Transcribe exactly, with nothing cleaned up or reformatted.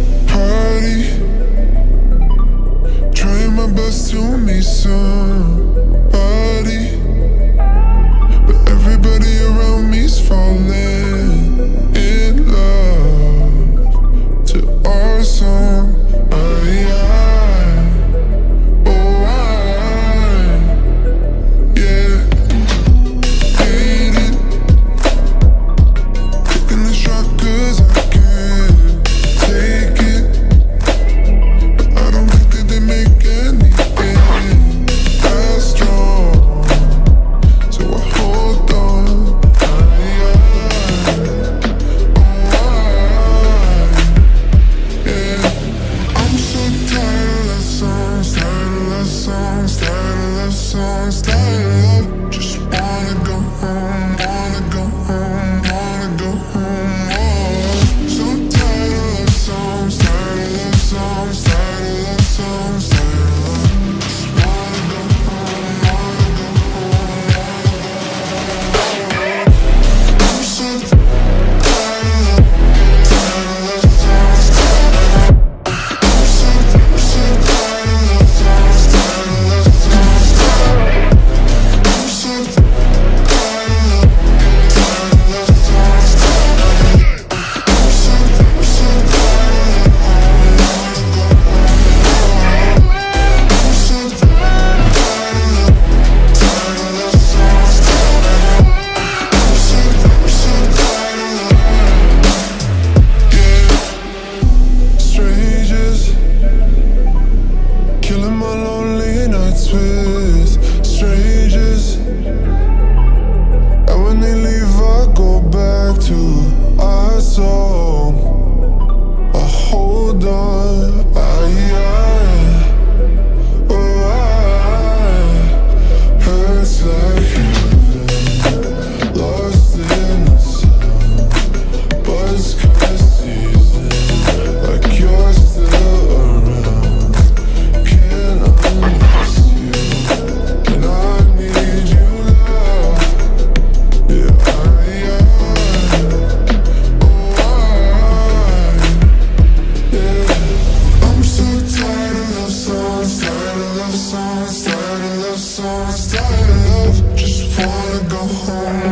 party, trying my best to meet somebody, but everybody around me's falling in love to our song. I, I, oh I, yeah, hate it, taking the shot 'cause I can't take it, but I don't think that they make anything as strong, so I hold on. I, I, oh I, yeah. I'm so tired of love songs, tired of love songs, tired of love songs, tired of love. Just wanna go home, wanna go home, wanna go home. Oh, so tired of love songs, tired of love songs, tired of love songs, tired of love. Just wanna go home, wanna go home, wanna go home. I'm so tired of love, tired of love songs, tired of love. I'm so, so tired of love songs, tired of love songs, tired of love. I'm so tired of love, tired of love songs, tired of love. I'm so, so tired of love, wanna go home. I'm so tired of love, tired of love songs, tired of love. I'm so, so tired of love, yeah. Strangers, killing my lonely nights with strangers, and when they leave I go back to our song. I hold on, I, I, oh I, hurts like heaven, lost in the sound, buzz cut season, like you're still around. Can't unmiss you, and I need you now. Yeah, I, I, oh I, yeah. I'm so tired of love songs, tired of love songs, tired of love songs, tired of love. Just wanna go home,